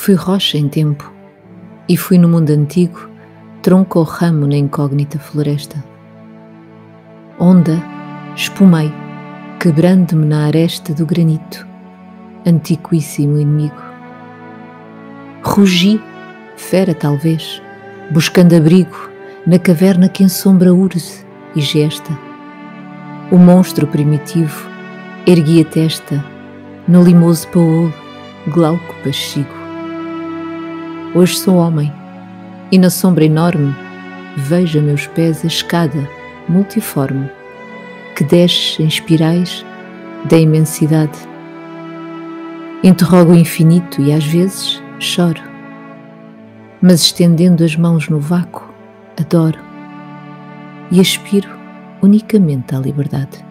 Fui rocha em tempo, e fui no mundo antigo, tronco ou ramo na incógnita floresta. Onda, espumei, quebrando-me na aresta do granito, antiquíssimo inimigo. Rugi, fera talvez, buscando abrigo na caverna que ensombra urze e gesta. O monstro primitivo ergui a testa no limoso paolo, glauco pachigo. Hoje sou homem, e na sombra enorme vejo a meus pés a escada multiforme que desce em espirais da imensidade. Interrogo o infinito e às vezes choro, mas estendendo as mãos no vácuo, adoro e aspiro unicamente à liberdade.